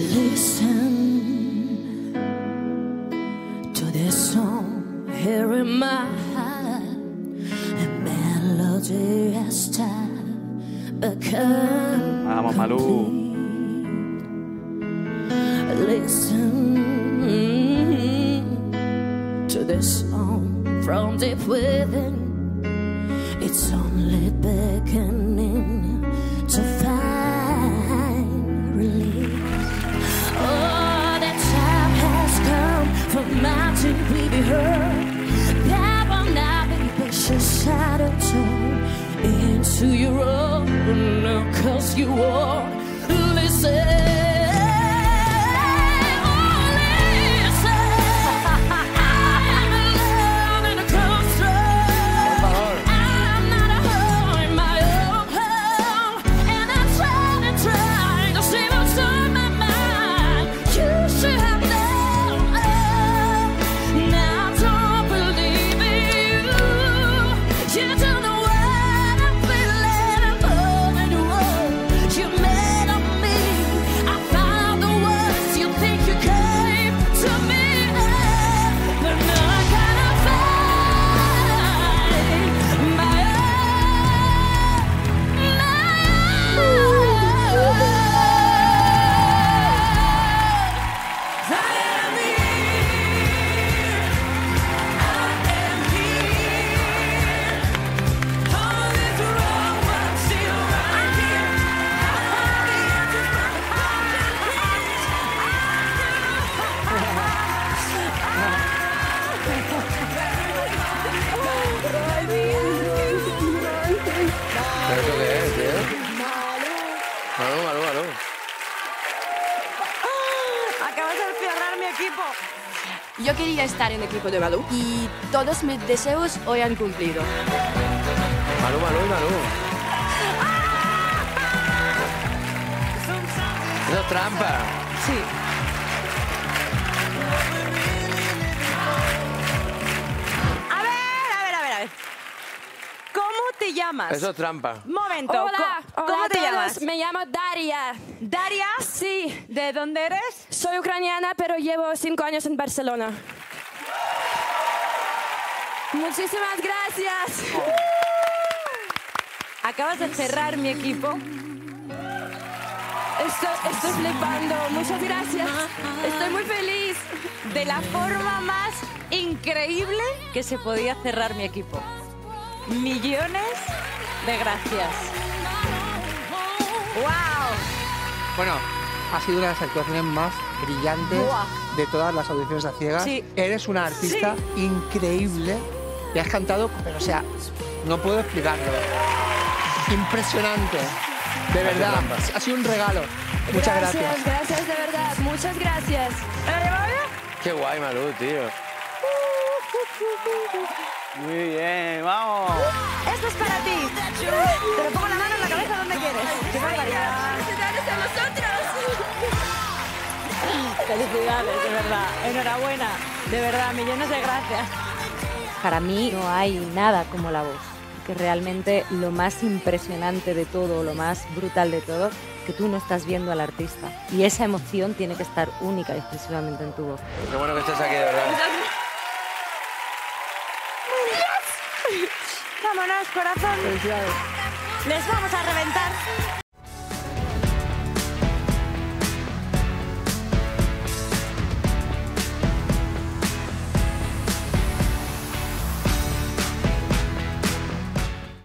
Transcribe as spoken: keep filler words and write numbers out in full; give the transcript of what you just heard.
Listen to this song here in my heart, a melody has become Vamos, Malú. Listen to this song from deep within. It's only beginning to find relief. Oh, the time has come for my to be heard. That will not be precious out of turn into your own, cause you won't listen. ¿Pero eso qué es, tío? Malú, Malú, Malú. Acabas de cerrar mi equipo. Yo quería estar en el equipo de Malú y todos mis deseos hoy han cumplido. Malú, Malú y Malú. Eso es trampa. Sí. A ver, a ver, a ver, a ver. ¿Cómo te llamas? Eso es trampa. Momento. Hola, ¿Cómo, hola ¿cómo a te todos. llamas? Me llamo Daria. ¿Daria? Sí, ¿De dónde eres? soy ucraniana, pero llevo cinco años en Barcelona. Muchísimas gracias. Acabas de cerrar mi equipo. Estoy, estoy flipando. Muchas gracias. Estoy muy feliz. De la forma más increíble que se podía cerrar mi equipo. Millones de gracias. ¡Wow! Bueno, ha sido una de las actuaciones más brillantes Buah. de todas las audiciones a ciegas. Sí. Eres una artista increíble y has cantado, pero o sea, no puedo explicarlo. Impresionante. De verdad, ha sido un regalo. Muchas gracias. Gracias, gracias de verdad. Muchas gracias. ¿Me lo llevaba yo? Qué guay, Malú, tío. Muy bien, vamos. Esto es para ti. Te lo pongo la mano en la cabeza donde quieres. ¡Qué barbaridad! ¡Felicidades a nosotros! Felicidades, de verdad. Enhorabuena. De verdad, millones de gracias. Para mí no hay nada como la voz, que realmente lo más impresionante de todo, lo más brutal de todo, que tú no estás viendo al artista. Y esa emoción tiene que estar única y exclusivamente en tu voz. Qué bueno que estés aquí, de verdad. Vámonos, corazón. Felicidades. Les vamos a reventar.